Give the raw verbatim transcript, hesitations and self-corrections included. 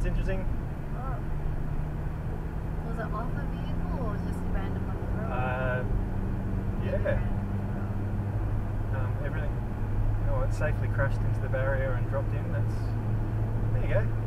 that's interesting. Oh. Was it off a vehicle or just random on the road? Uh, yeah. Um, everything. Oh, it safely crashed into the barrier and dropped in. That's there you go.